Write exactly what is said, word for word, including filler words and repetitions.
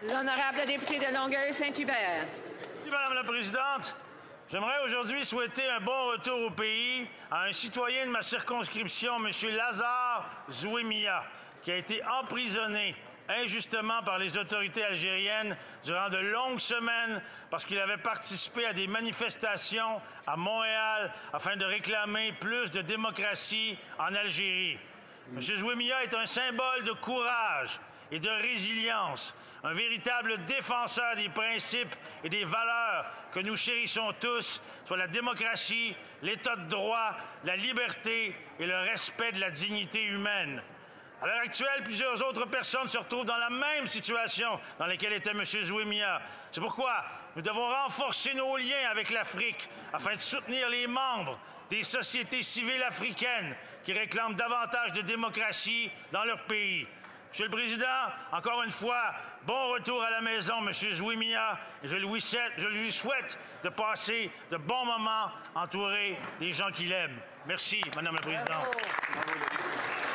L'honorable député de Longueuil-Saint-Hubert. Merci, Madame la Présidente. J'aimerais aujourd'hui souhaiter un bon retour au pays à un citoyen de ma circonscription, M. Lazare Zouemia, qui a été emprisonné injustement par les autorités algériennes durant de longues semaines parce qu'il avait participé à des manifestations à Montréal afin de réclamer plus de démocratie en Algérie. M. Zouemia est un symbole de courage et de résilience, un véritable défenseur des principes et des valeurs que nous chérissons tous, soit la démocratie, l'état de droit, la liberté et le respect de la dignité humaine. À l'heure actuelle, plusieurs autres personnes se retrouvent dans la même situation dans laquelle était M. Zouemia. C'est pourquoi nous devons renforcer nos liens avec l'Afrique afin de soutenir les membres des sociétés civiles africaines qui réclament davantage de démocratie dans leur pays. Monsieur le Président, encore une fois, bon retour à la maison, M. Zouemia, et je lui, souhaite, je lui souhaite de passer de bons moments entouré des gens qu'il aime. Merci, Madame la Présidente.